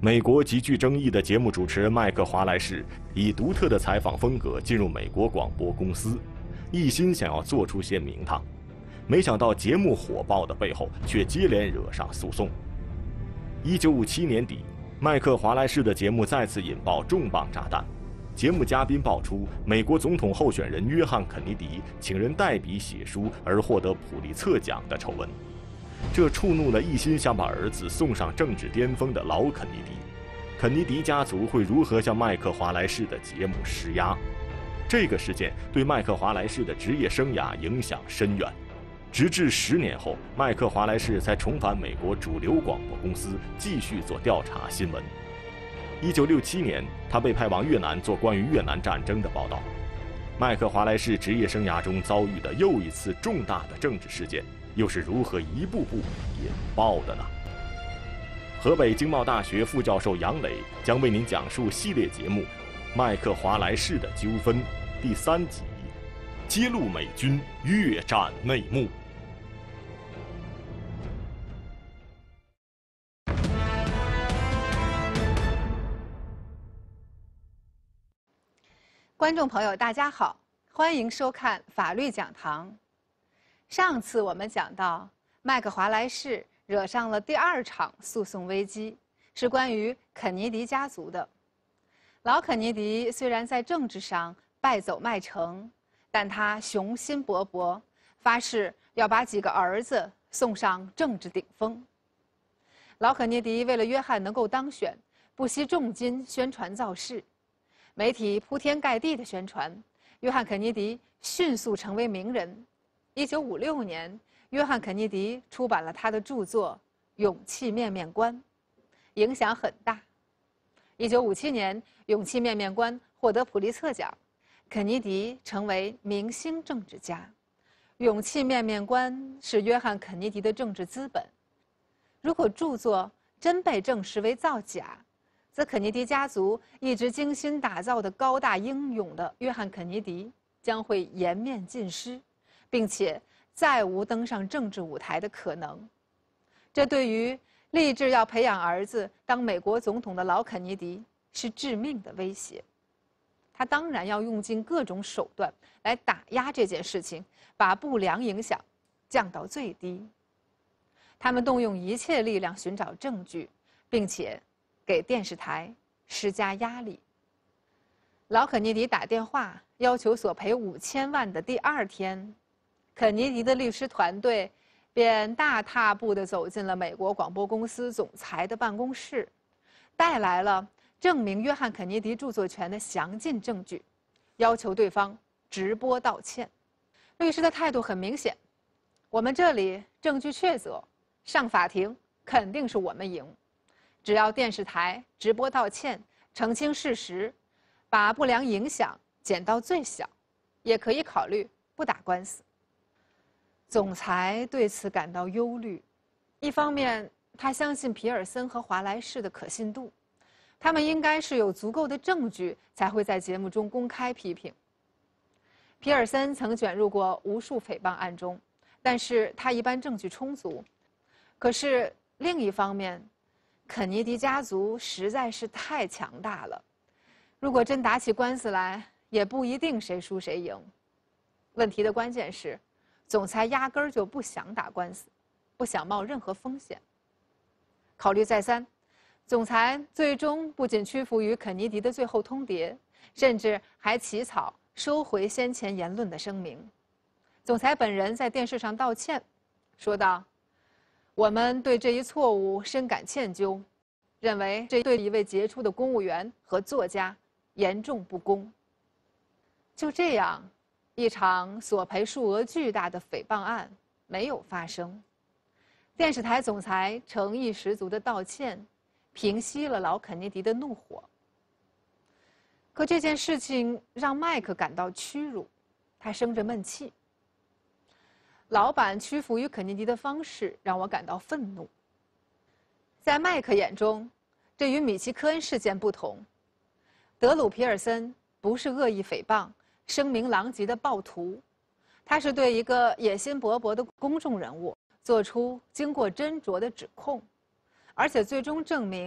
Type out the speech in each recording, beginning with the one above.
美国极具争议的节目主持人麦克华莱士以独特的采访风格进入美国广播公司，一心想要做出些名堂。没想到节目火爆的背后却接连惹上诉讼。1957年底，麦克华莱士的节目再次引爆重磅炸弹。节目嘉宾爆出美国总统候选人约翰·肯尼迪请人代笔写书而获得普利策奖的丑闻，这触怒了一心想把儿子送上政治巅峰的老肯尼迪。肯尼迪家族会如何向麦克华莱士的节目施压？这个事件对麦克华莱士的职业生涯影响深远，直至10年后，麦克华莱士才重返美国主流广播公司，继续做调查新闻。1967年，他被派往越南做关于越南战争的报道。麦克华莱士职业生涯中遭遇的又一次重大的政治事件，又是如何一步步引爆的呢？河北经贸大学副教授杨磊将为您讲述系列节目《麦克华莱士的纠纷》第3集，揭露美军越战内幕。 观众朋友，大家好，欢迎收看法律讲堂。上次我们讲到，麦克华莱士惹上了第2场诉讼危机，是关于肯尼迪家族的。老肯尼迪虽然在政治上败走麦城，但他雄心勃勃，发誓要把几个儿子送上政治顶峰。老肯尼迪为了约翰能够当选，不惜重金宣传造势。媒体铺天盖地的宣传，约翰·肯尼迪迅速成为名人。1956年，约翰·肯尼迪出版了他的著作《勇气面面观》，影响很大。1957年，《勇气面面观》获得普利策奖，肯尼迪成为明星政治家。《勇气面面观》是约翰·肯尼迪的政治资本。如果著作真被证实为造假，则肯尼迪家族一直精心打造的高大英勇的约翰·肯尼迪将会颜面尽失，并且再无登上政治舞台的可能。这对于立志要培养儿子当美国总统的老肯尼迪是致命的威胁。他当然要用尽各种手段来打压这件事情，把不良影响降到最低。他们动用一切力量寻找证据，并且给电视台施加压力。老肯尼迪打电话要求索赔5000万的第2天，肯尼迪的律师团队便大踏步地走进了美国广播公司总裁的办公室，带来了证明约翰·肯尼迪著作权的详尽证据，要求对方直播道歉。律师的态度很明显：我们这里证据确凿，上法庭肯定是我们赢。只要电视台直播道歉，澄清事实，把不良影响减到最小，也可以考虑不打官司。总裁对此感到忧虑，一方面他相信皮尔森和华莱士的可信度，他们应该是有足够的证据才会在节目中公开批评。皮尔森曾卷入过无数诽谤案中，但是他一般证据充足。可是另一方面，肯尼迪家族实在是太强大了，如果真打起官司来，也不一定谁输谁赢。问题的关键是，总裁压根儿就不想打官司，不想冒任何风险。考虑再三，总裁最终不仅屈服于肯尼迪的最后通牒，甚至还起草收回先前言论的声明。总裁本人在电视上道歉，说道：“我们对这一错误深感歉疚，认为这对一位杰出的公务员和作家严重不公。”就这样，一场索赔数额巨大的诽谤案没有发生。电视台总裁诚意十足的道歉，平息了老肯尼迪的怒火。可这件事情让麦克感到屈辱，他生着闷气。老板屈服于肯尼迪的方式让我感到愤怒。在麦克眼中，这与米奇科恩事件不同。德鲁·皮尔森不是恶意诽谤、声名狼藉的暴徒，他是对一个野心勃勃的公众人物做出经过斟酌的指控，而且最终证明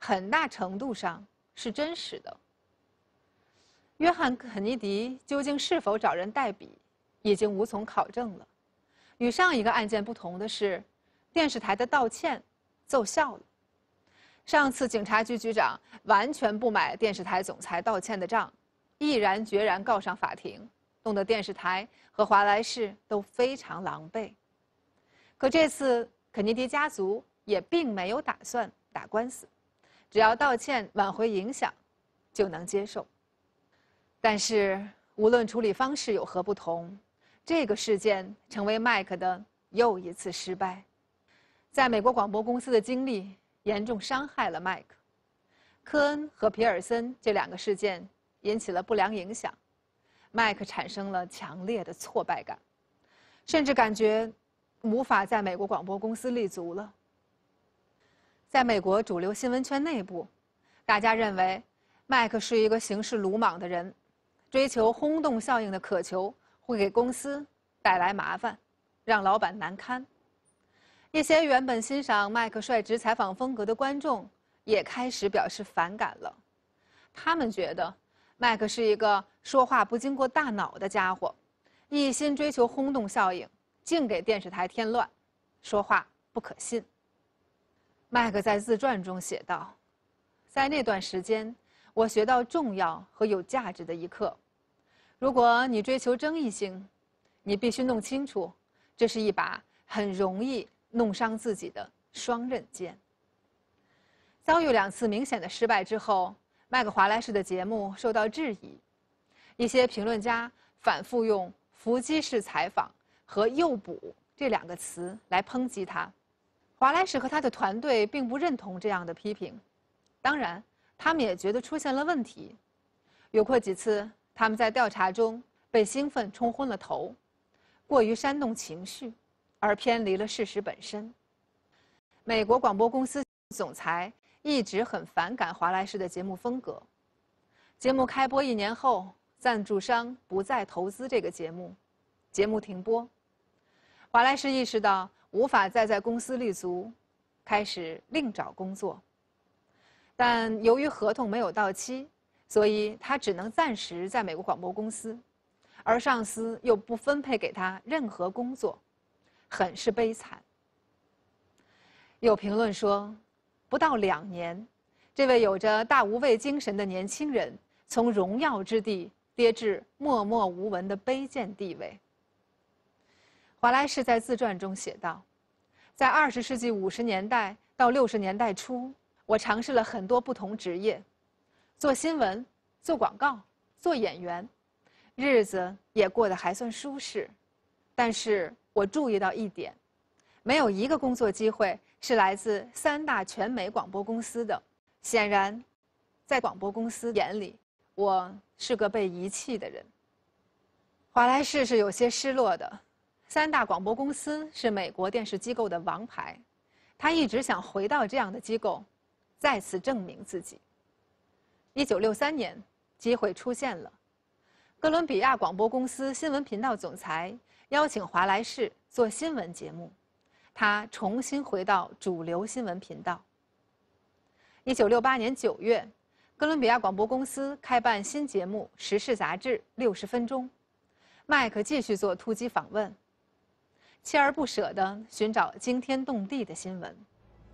很大程度上是真实的。约翰·肯尼迪究竟是否找人代笔，已经无从考证了。与上一个案件不同的是，电视台的道歉奏效了。上次警察局局长完全不买电视台总裁道歉的账，毅然决然告上法庭，弄得电视台和华莱士都非常狼狈。可这次肯尼迪家族也并没有打算打官司，只要道歉挽回影响，就能接受。但是无论处理方式有何不同，这个事件成为麦克的又一次失败。在美国广播公司的经历严重伤害了麦克。科恩和皮尔森这2个事件引起了不良影响，麦克产生了强烈的挫败感，甚至感觉无法在美国广播公司立足了。在美国主流新闻圈内部，大家认为麦克是一个行事鲁莽的人，追求轰动效应的渴求会给公司带来麻烦，让老板难堪。一些原本欣赏麦克率直采访风格的观众也开始表示反感了。他们觉得麦克是一个说话不经过大脑的家伙，一心追求轰动效应，净给电视台添乱，说话不可信。麦克在自传中写道：“在那段时间，我学到重要和有价值的一课。如果你追求争议性，你必须弄清楚，这是一把很容易弄伤自己的双刃剑。”遭遇2次明显的失败之后，麦克华莱士的节目受到质疑，一些评论家反复用“伏击式采访”和“诱捕”这2个词来抨击他。华莱士和他的团队并不认同这样的批评，当然，他们也觉得出现了问题。有过几次，他们在调查中被兴奋冲昏了头，过于煽动情绪，而偏离了事实本身。美国广播公司总裁一直很反感华莱士的节目风格。节目开播1年后，赞助商不再投资这个节目，节目停播。华莱士意识到无法再在公司立足，开始另找工作。但由于合同没有到期，所以他只能暂时在美国广播公司，而上司又不分配给他任何工作，很是悲惨。有评论说，不到2年，这位有着大无畏精神的年轻人从荣耀之地跌至默默无闻的卑贱地位。华莱士在自传中写道：“在20世纪50年代到60年代初，我尝试了很多不同职业，做新闻、做广告、做演员，日子也过得还算舒适。但是我注意到一点，没有一个工作机会是来自3大全美广播公司的。显然，在广播公司眼里，我是个被遗弃的人。”华莱士是有些失落的。3大广播公司是美国电视机构的王牌，他一直想回到这样的机构，再次证明自己。1963年，机会出现了。哥伦比亚广播公司新闻频道总裁邀请华莱士做新闻节目，他重新回到主流新闻频道。1968年9月，哥伦比亚广播公司开办新节目《时事杂志60分钟》，麦克继续做突击访问，锲而不舍地寻找惊天动地的新闻。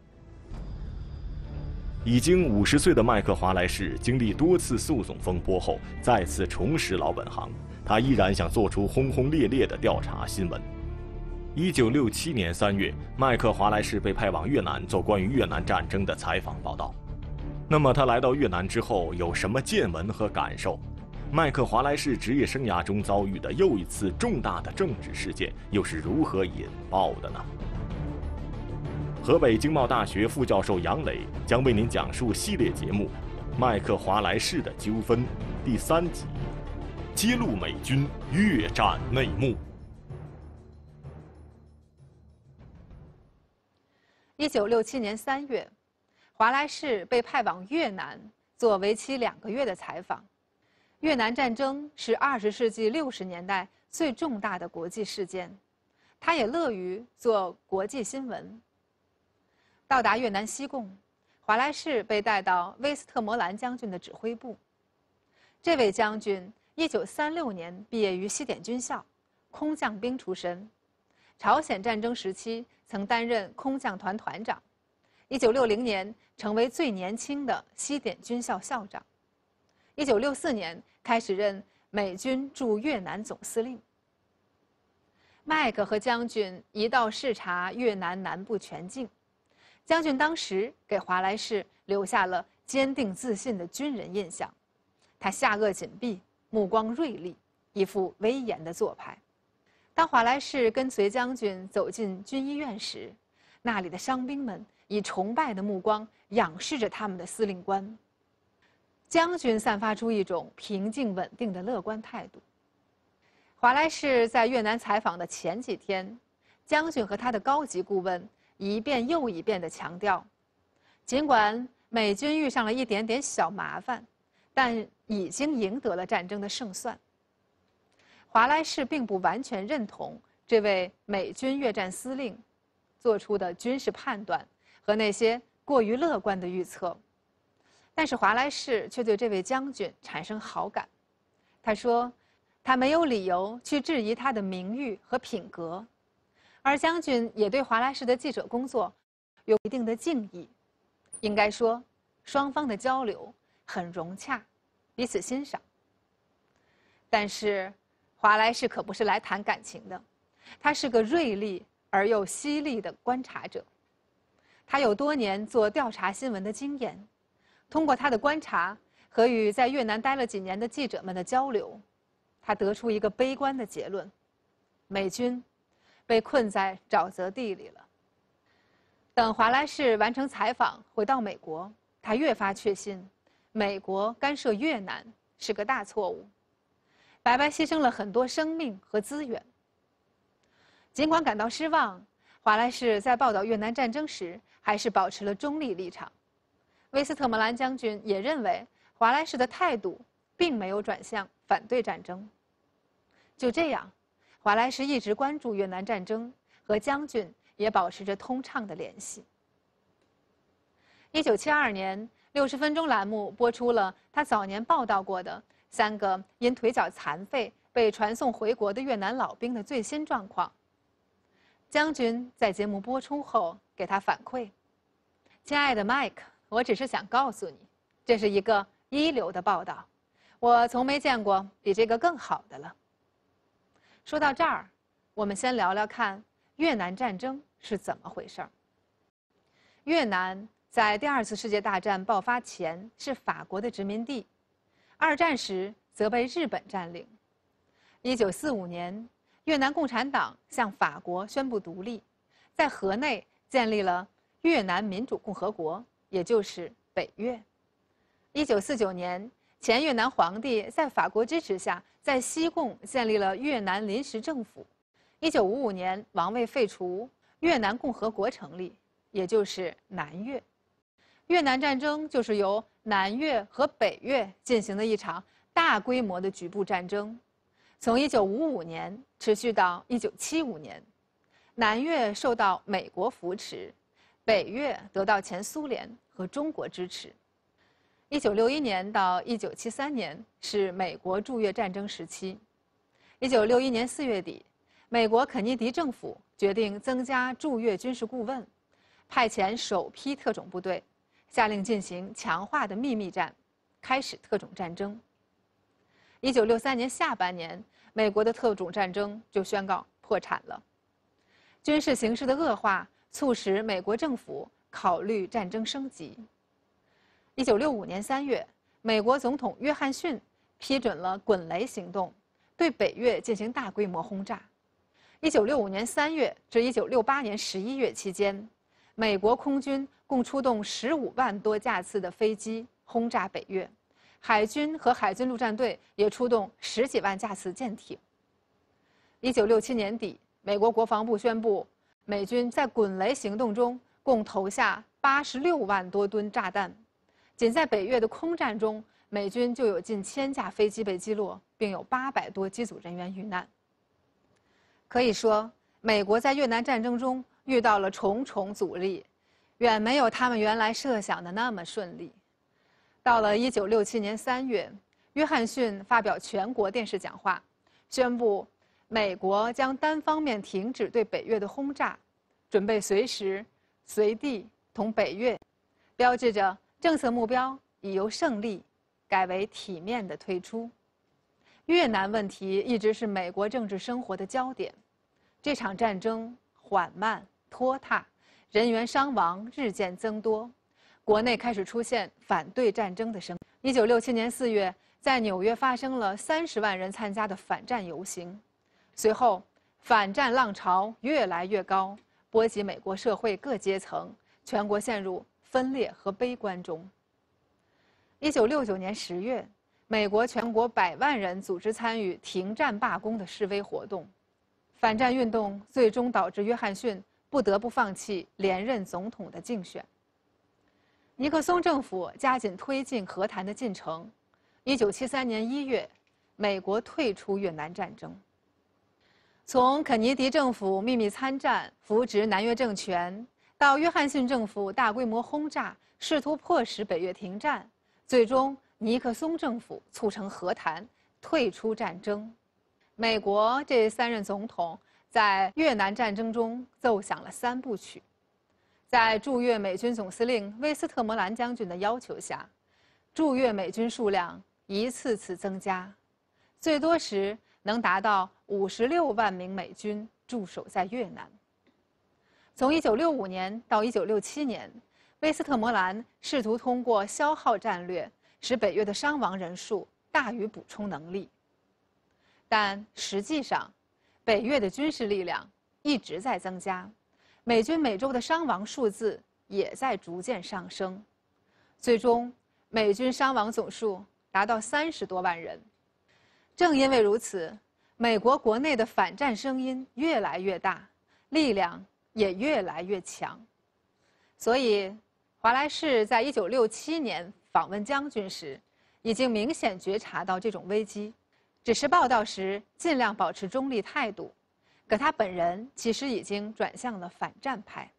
已经50岁的麦克华莱士经历多次诉讼风波后，再次重拾老本行。他依然想做出轰轰烈烈的调查新闻。1967年3月，麦克华莱士被派往越南做关于越南战争的采访报道。那么他来到越南之后有什么见闻和感受？麦克华莱士职业生涯中遭遇的又一次重大的政治事件又是如何引爆的呢？河北经贸大学副教授杨磊将为您讲述系列节目《麦克华莱士的纠纷》第3集，揭露美军越战内幕。 1967年3月，华莱士被派往越南做为期2个月的采访。越南战争是20世纪60年代最重大的国际事件，他也乐于做国际新闻。到达越南西贡， 华莱士被带到威斯特摩兰将军的指挥部。这位将军1936年毕业于西点军校，空降兵出身。朝鲜战争时期曾担任空降团团长。1960年成为最年轻的西点军校校长。1964年开始任美军驻越南总司令。麦克和将军一道视察越南南部全境。将军当时给华莱士留下了坚定自信的军人印象，他下颚紧闭，目光锐利，一副威严的做派。当华莱士跟随将军走进军医院时，那里的伤兵们以崇拜的目光仰视着他们的司令官。将军散发出一种平静稳定的乐观态度。华莱士在越南采访的前几天，将军和他的高级顾问一遍又一遍地强调，尽管美军遇上了一点点小麻烦，但已经赢得了战争的胜算。华莱士并不完全认同这位美军越战司令做出的军事判断和那些过于乐观的预测，但是华莱士却对这位将军产生好感。他说，他没有理由去质疑他的名誉和品格。而将军也对华莱士的记者工作有一定的敬意，应该说，双方的交流很融洽，彼此欣赏。但是，华莱士可不是来谈感情的，他是个锐利而又犀利的观察者。他有多年做调查新闻的经验，通过他的观察和与在越南待了几年的记者们的交流，他得出一个悲观的结论：美军被困在沼泽地里了。等华莱士完成采访回到美国，他越发确信，美国干涉越南是个大错误，白白牺牲了很多生命和资源。尽管感到失望，华莱士在报道越南战争时还是保持了中立立场。威斯特摩兰将军也认为，华莱士的态度并没有转向反对战争。就这样，华莱士一直关注越南战争，和将军也保持着通畅的联系。1972年，60分钟栏目播出了他早年报道过的3个因腿脚残废被传送回国的越南老兵的最新状况。将军在节目播出后给他反馈：“亲爱的麦克，我只是想告诉你，这是一个一流的报道，我从没见过比这个更好的了。”说到这儿，我们先聊聊看越南战争是怎么回事儿。越南在第2次世界大战爆发前是法国的殖民地，2战时则被日本占领。1945年，越南共产党向法国宣布独立，在河内建立了越南民主共和国，也就是北越。1949年，前越南皇帝在法国支持下，在西贡建立了越南临时政府。1955年，王位废除，越南共和国成立，也就是南越。越南战争就是由南越和北越进行的一场大规模的局部战争，从1955年持续到1975年。南越受到美国扶持，北越得到前苏联和中国支持。1961年到1973年是美国驻越战争时期。1961年4月底，美国肯尼迪政府决定增加驻越军事顾问，派遣首批特种部队，下令进行强化的秘密战，开始特种战争。1963年下半年，美国的特种战争就宣告破产了。军事形势的恶化促使美国政府考虑战争升级。1965年3月，美国总统约翰逊批准了滚雷行动，对北越进行大规模轰炸。1965年3月至1968年11月期间，美国空军共出动15万多架次的飞机轰炸北越，海军和海军陆战队也出动10几万架次舰艇。1967年底，美国国防部宣布，美军在滚雷行动中共投下86万多吨炸弹。仅在北越的空战中，美军就有近1000架飞机被击落，并有800多机组人员遇难。可以说，美国在越南战争中遇到了重重阻力， 远没有他们原来设想的那么顺利。到了1967年3月，约翰逊发表全国电视讲话，宣布美国将单方面停止对北越的轰炸，准备随时随地同北越，标志着政策目标已由胜利改为体面的退出。越南问题一直是美国政治生活的焦点，这场战争缓慢拖沓，人员伤亡日渐增多，国内开始出现反对战争的声音。1967年4月，在纽约发生了30万人参加的反战游行，随后反战浪潮越来越高，波及美国社会各阶层，全国陷入分裂和悲观中。1969年10月，美国全国100万人组织参与停战罢工的示威活动，反战运动最终导致约翰逊不得不放弃连任总统的竞选。尼克松政府加紧推进和谈的进程。1973年1月，美国退出越南战争。从肯尼迪政府秘密参战、扶植南越政权，到约翰逊政府大规模轰炸，试图迫使北越停战，最终尼克松政府促成和谈，退出战争。美国这3任总统在越南战争中奏响了3部曲。在驻越美军总司令威斯特摩兰将军的要求下，驻越美军数量一次次增加，最多时能达到56万名美军驻守在越南。从1965年到1967年，威斯特摩兰试图通过消耗战略使北越的伤亡人数大于补充能力，但实际上，北越的军事力量一直在增加，美军每周的伤亡数字也在逐渐上升，最终美军伤亡总数达到30多万人。正因为如此，美国国内的反战声音越来越大，力量也越来越强。所以，华莱士在1967年访问将军时，已经明显觉察到这种危机，只是报道时尽量保持中立态度。可他本人其实已经转向了反战派。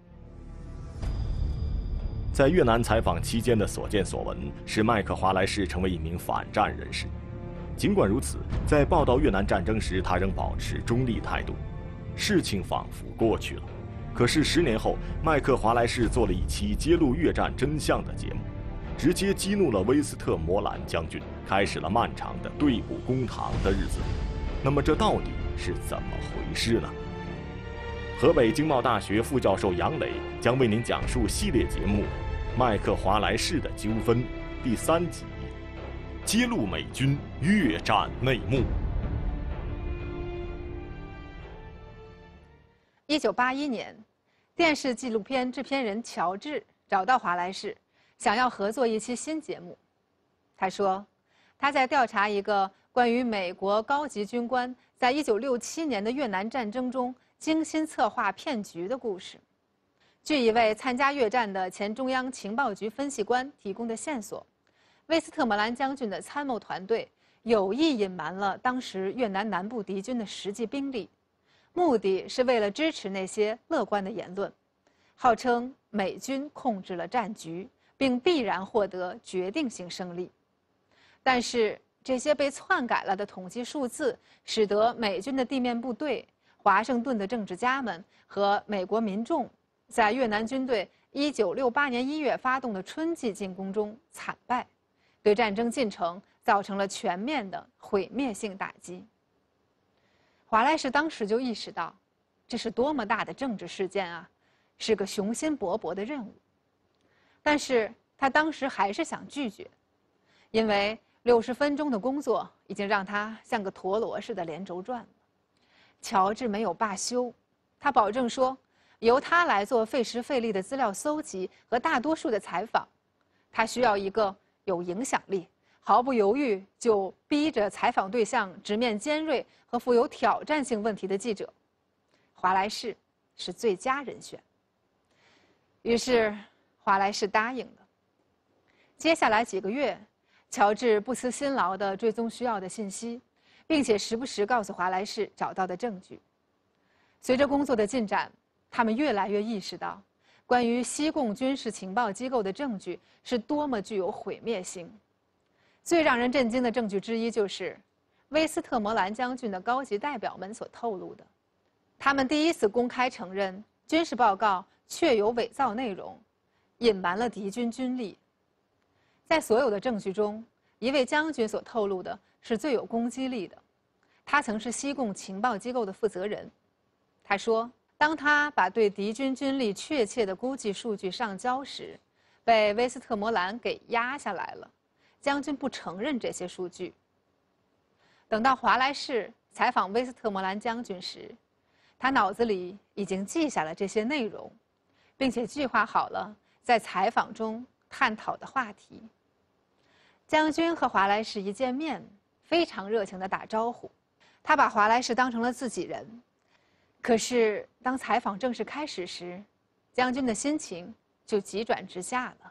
在越南采访期间的所见所闻，使麦克华莱士成为一名反战人士。尽管如此，在报道越南战争时，他仍保持中立态度。事情仿佛过去了，可是10年后，麦克华莱士做了一期揭露越战真相的节目，直接激怒了威斯特摩兰将军，开始了漫长的对簿公堂的日子。那么这到底是怎么回事呢？河北经贸大学副教授杨磊将为您讲述系列节目《麦克华莱士的纠纷》第3集，揭露美军越战内幕。 1981年，电视纪录片制片人乔治找到华莱士，想要合作一期新节目。他说，他在调查一个关于美国高级军官在1967年的越南战争中精心策划骗局的故事。据一位参加越战的前中央情报局分析官提供的线索，威斯特摩兰将军的参谋团队有意隐瞒了当时越南南部敌军的实际兵力，目的是为了支持那些乐观的言论，号称美军控制了战局，并必然获得决定性胜利。但是这些被篡改了的统计数字，使得美军的地面部队、华盛顿的政治家们和美国民众在越南军队1968年1月发动的春季进攻中惨败，对战争进程造成了全面的毁灭性打击。华莱士当时就意识到，这是多么大的政治事件啊，是个雄心勃勃的任务。但是他当时还是想拒绝，因为60分钟的工作已经让他像个陀螺似的连轴转了。乔治没有罢休，他保证说，由他来做费时费力的资料搜集和大多数的采访。他需要一个有影响力、毫不犹豫就逼着采访对象直面尖锐和富有挑战性问题的记者。华莱士是最佳人选。于是，华莱士答应了。接下来几个月，乔治不辞辛劳地追踪需要的信息，并且时不时告诉华莱士找到的证据。随着工作的进展，他们越来越意识到， 关于西贡军事情报机构的证据是多么具有毁灭性。最让人震惊的证据之一就是威斯特摩兰将军的高级代表们所透露的，他们第一次公开承认军事报告确有伪造内容，隐瞒了敌军军力。在所有的证据中，一位将军所透露的是最有攻击力的，他曾是西贡情报机构的负责人。他说，当他把对敌军军力确切的估计数据上交时，被威斯特摩兰给压下来了。将军不承认这些数据。等到华莱士采访威斯特摩兰将军时，他脑子里已经记下了这些内容，并且计划好了在采访中探讨的话题。将军和华莱士一见面，非常热情地打招呼，他把华莱士当成了自己人。可是当采访正式开始时，将军的心情就急转直下了。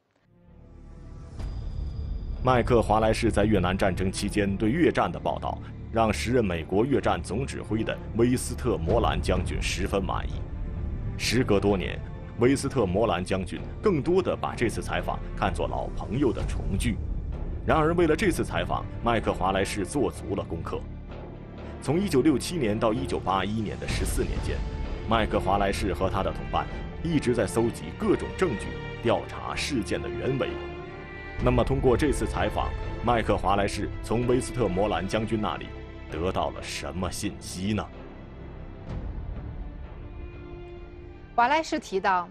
麦克华莱士在越南战争期间对越战的报道，让时任美国越战总指挥的威斯特摩兰将军十分满意。时隔多年，威斯特摩兰将军更多地把这次采访看作老朋友的重聚。然而，为了这次采访，麦克华莱士做足了功课。从1967年到1981年的14年间，麦克华莱士和他的同伴一直在搜集各种证据，调查事件的原委。那么，通过这次采访，麦克华莱士从威斯特摩兰将军那里得到了什么信息呢？ 华莱士提到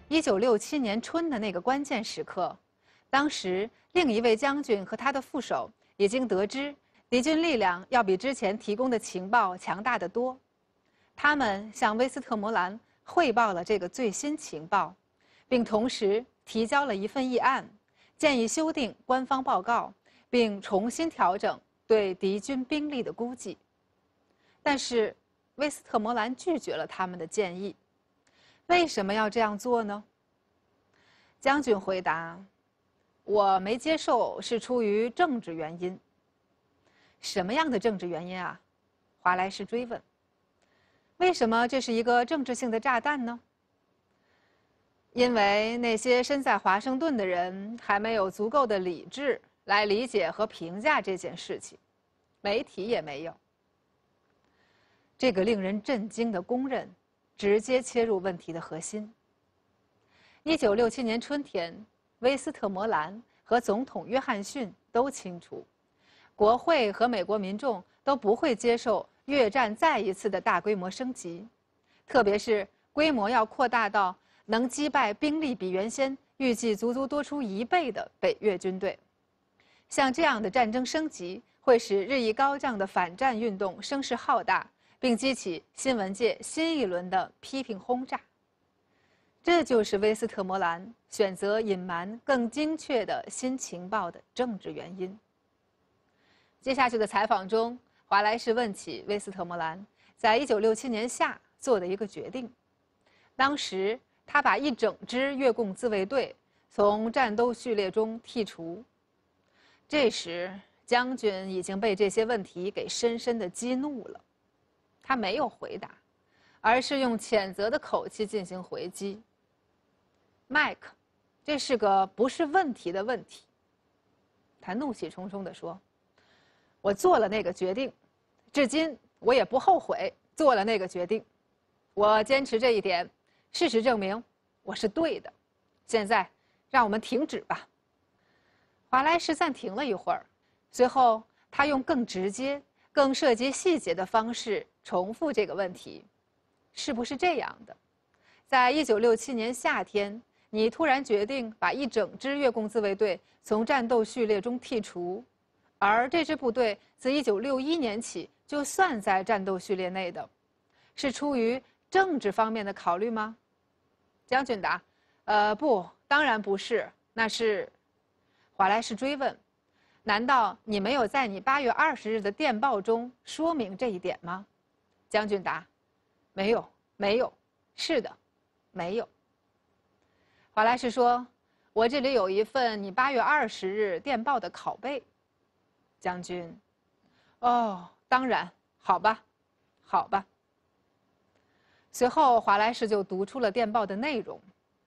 ，1967年春的那个关键时刻，当时另一位将军和他的副手已经得知敌军力量要比之前提供的情报强大得多。他们向威斯特摩兰汇报了这个最新情报，并同时提交了一份议案，建议修订官方报告，并重新调整对敌军兵力的估计。但是，威斯特摩兰拒绝了他们的建议。为什么要这样做呢？将军回答：“我没接受是出于政治原因。”什么样的政治原因啊？华莱士追问。为什么这是一个政治性的炸弹呢？因为那些身在华盛顿的人还没有足够的理智来理解和评价这件事情，媒体也没有。这个令人震惊的公认，直接切入问题的核心。1967年春天，威斯特摩兰和总统约翰逊都清楚，国会和美国民众都不会接受越战再一次的大规模升级，特别是规模要扩大到能击败兵力比原先预计足足多出1倍的北越军队。像这样的战争升级会使日益高涨的反战运动声势浩大，并激起新闻界新一轮的批评轰炸。这就是威斯特摩兰选择隐瞒更精确的新情报的政治原因。接下去的采访中，华莱士问起威斯特摩兰在1967年夏做的一个决定。当时他把一整支越共自卫队从战斗序列中剔除。这时，将军已经被这些问题给深深地激怒了。他没有回答，而是用谴责的口气进行回击。麦克，这是个不是问题的问题。他怒气冲冲地说：“我做了那个决定，至今我也不后悔做了那个决定。我坚持这一点，事实证明我是对的。现在，让我们停止吧。”华莱士暂停了一会儿，随后他用更直接、更涉及细节的方式重复这个问题：“是不是这样的？在1967年夏天，你突然决定把一整支越共自卫队从战斗序列中剔除，而这支部队自1961年起就算在战斗序列内的，是出于政治方面的考虑吗？”将军答：“不，当然不是，那是。”华莱士追问：“难道你没有在你8月20日的电报中说明这一点吗？”将军答：“没有，没有，是的，没有。”华莱士说：“我这里有一份你8月20日电报的拷贝。”将军：“哦，当然，好吧，好吧。”随后，华莱士就读出了电报的内容。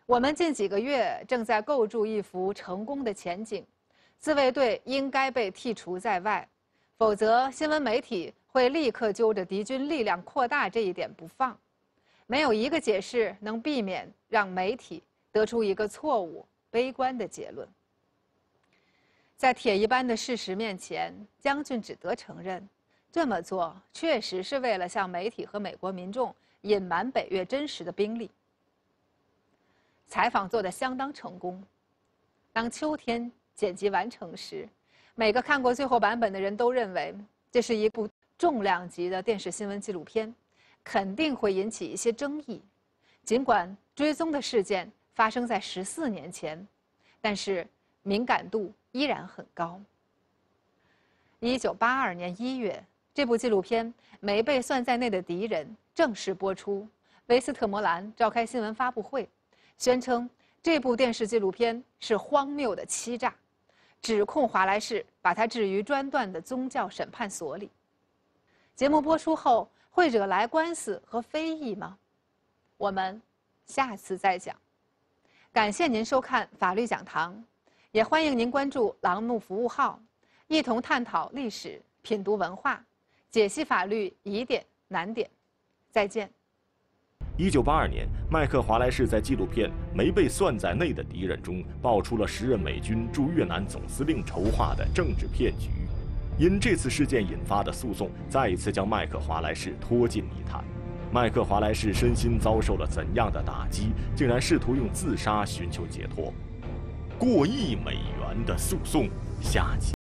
我们近几个月正在构筑一幅成功的前景，自卫队应该被剔除在外，否则新闻媒体会立刻揪着敌军力量扩大这一点不放。没有一个解释能避免让媒体得出一个错误、悲观的结论。在铁一般的事实面前，将军只得承认，这么做确实是为了向媒体和美国民众隐瞒北越真实的兵力。采访做得相当成功。当秋天剪辑完成时，每个看过最后版本的人都认为这是一部重量级的电视新闻纪录片，肯定会引起一些争议。尽管追踪的事件发生在14年前，但是敏感度依然很高。1982年1月，这部纪录片《没被算在内的敌人》正式播出。维斯特摩兰召开新闻发布会，宣称这部电视纪录片是荒谬的欺诈，指控华莱士把他置于专断的宗教审判所里。节目播出后会惹来官司和非议吗？我们下次再讲。感谢您收看法律讲堂，也欢迎您关注栏目服务号，一同探讨历史、品读文化，解析法律疑点难点。再见。 1982年，麦克华莱士在纪录片《没被算在内的敌人》中爆出了时任美军驻越南总司令筹划的政治骗局。因这次事件引发的诉讼，再一次将麦克华莱士拖进泥潭。麦克华莱士身心遭受了怎样的打击，竟然试图用自杀寻求解脱？过亿美元的诉讼，下集。